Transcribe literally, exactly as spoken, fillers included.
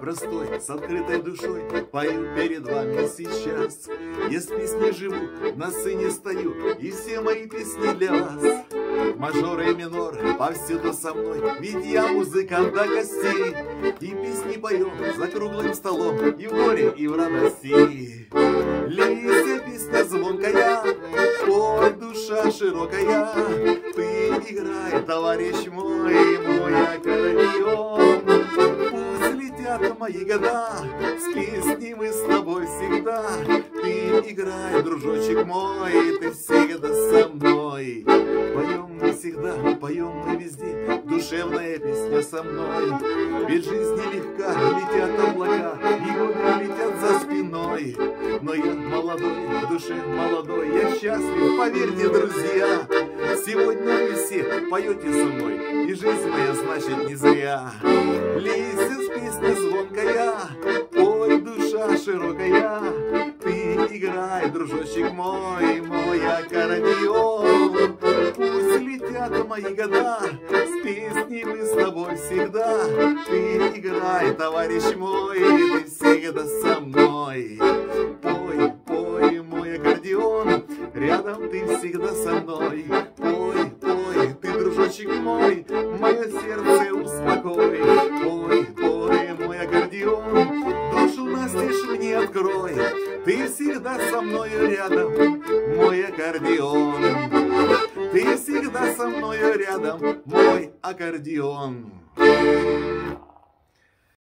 простой, с открытой душой пою перед вами сейчас. Я с песней живу, на сцене стою, и все мои песни для вас. Мажор и минор повсюду со мной, ведь я музыкант до костей. И песни поем за круглым столом, и в горе, и в радости. Лейся, песня звонкая, ой, душа широкая. Ты играй, товарищ мой, мой аккордеон. Пусть летят мои года, с песней мы с тобой всегда. Ты играй, дружочек мой, ты всегда со мной. Поем мы всегда, поем мы везде, душевная песня со мной. Ведь жизнь нелегка, летят облака, и годы летят за спиной. Но я молодой, в душе молодой, я счастлив, поверьте, друзья. Сегодня вы все поете со мной, и жизнь моя значит не зря. Лейся с песней звонкая, ой, душа широкая. Ты играй, дружочек мой, мой аккордеон. Пусть летят мои года, с песней мы с тобой всегда. Ты играй, товарищ мой, ты всегда со мной. Пой, пой, мой аккордеон, рядом ты всегда со мной. Пой, пой, ты, дружочек мой, мое сердце успокой. Пой, пой, мой аккордеон, душу настежь мне открой. Ты всегда со мною рядом, мой аккордеон. Ты всегда со мною рядом, мой аккордеон.